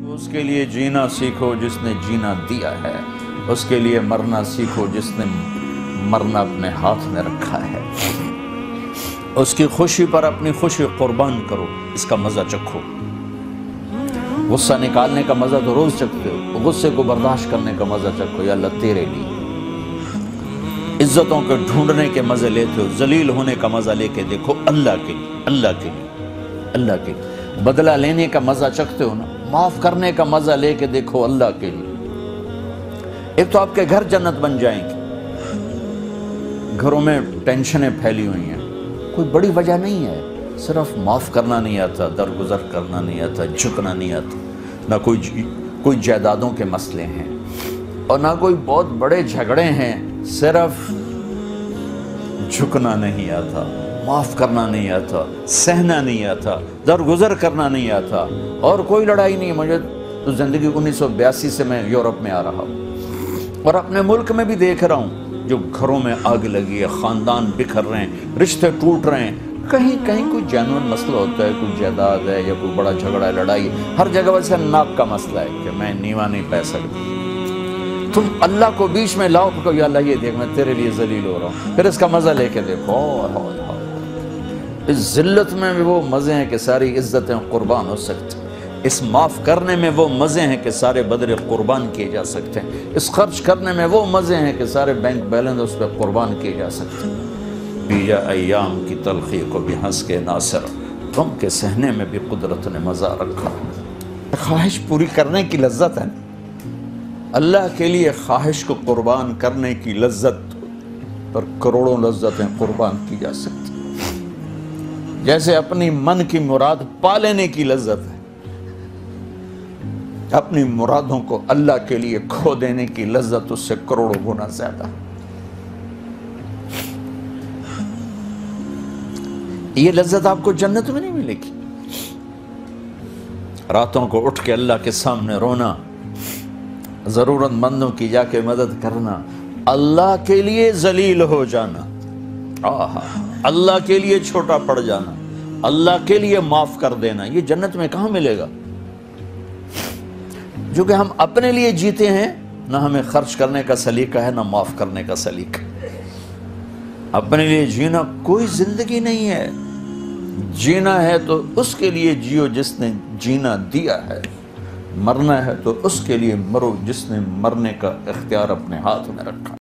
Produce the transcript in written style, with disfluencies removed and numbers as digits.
اس کے لیے جینا سیکھو جس نے جینا دیا ہے، اس کے لیے مرنا سیکھو جس نے مرنا اپنے ہاتھ میں رکھا ہے۔ اس کی خوشی پر اپنی خوشی قربان کرو، اس کا مزہ چکھو۔ غصہ نکالنے کا مزہ تو روز چکھتے ہو، غصے کو برداشت کرنے کا مزہ چکھو۔ یا اللہ تیرے لیے عزتوں کو ڈھونڈنے کے مزے لیتے ہو، ذلیل ہونے کا مزہ لے کے دیکھو اللہ کے لیے، اللہ کے لیے، اللہ کے لیے۔ بدلہ لینے کا مزہ چکھتے ہو نا، معاف کرنے کا مزہ لے کے دیکھو اللہ کے لیے۔ ایک تو آپ کے گھر جنت بن جائیں گے۔ گھروں میں ٹینشنیں پھیلی ہوئی ہیں، کوئی بڑی وجہ نہیں ہے، صرف معاف کرنا نہیں آتا، درگزر کرنا نہیں آتا، جھکنا نہیں آتا۔ نہ کوئی جائیدادوں کے مسئلے ہیں اور نہ کوئی بہت بڑے جھگڑے ہیں، صرف جھکنا نہیں آتا، معاف کرنا نہیں آتا، سہنا نہیں آتا، درگزر کرنا نہیں آتا۔ اور کوئی لڑائی نہیں۔ مجھے تو زندگی 1982 سے میں یورپ میں آ رہا ہوں اور اپنے ملک میں بھی دیکھ رہا ہوں جو گھروں میں آگ لگی ہے، خاندان بکھر رہے ہیں، رشتے ٹوٹ رہے ہیں۔ کہیں کہیں کوئی جینوئن مسئلہ ہوتا ہے، کوئی جائیداد ہے یا کوئی بڑا جھگڑا ہے، لڑائی ہے۔ ہر جگہ ویسے ناک کا مسئلہ ہے کہ میں نیوا نہیں پہ سکتا۔ تم اللہ کو بیچ میں لاؤ، کہ یا اللہ یہ دیکھ میں تیرے لیے ذلیل ہو رہا ہوں، پھر اس کا مزہ لے کے دیکھو۔ اس ذلت میں بھی وہ مزے ہیں کہ ساری عزتیں قربان ہو سکتی، اس معاف کرنے میں وہ مزے ہیں کہ سارے بدلے قربان کیے جا سکتے ہیں، اس خرچ کرنے میں وہ مزے ہیں کہ سارے بینک بیلنس اس پہ قربان کیے جا سکتے ہیں۔ بیجا ایام کی تلخی کو بھی ہنس کے ناصر، غم کے سہنے میں بھی قدرت نے مزہ رکھا۔ خواہش پوری کرنے کی لذت ہے، اللہ کے لیے خواہش کو قربان کرنے کی لذت پر کروڑوں لذتیں قربان کی جا سکتی، جیسے اپنی من کی مراد پا لینے کی لذت ہے، اپنی مرادوں کو اللہ کے لیے کھو دینے کی لذت اس سے کروڑوں گنا زیادہ۔ یہ لذت آپ کو جنت میں نہیں ملے گی۔ راتوں کو اٹھ کے اللہ کے سامنے رونا، ضرورت مندوں کی جا کے مدد کرنا، اللہ کے لیے ذلیل ہو جانا، اللہ کے لیے چھوٹا پڑ جانا، اللہ کے لیے معاف کر دینا، یہ جنت میں کہاں ملے گا؟ جو کہ ہم اپنے لیے جیتے ہیں، نہ ہمیں خرچ کرنے کا سلیقہ ہے، نہ معاف کرنے کا سلیقہ۔ اپنے لیے جینا کوئی زندگی نہیں ہے۔ جینا ہے تو اس کے لیے جیو جس نے جینا دیا ہے، مرنا ہے تو اس کے لیے مرو جس نے مرنے کا اختیار اپنے ہاتھ میں رکھا۔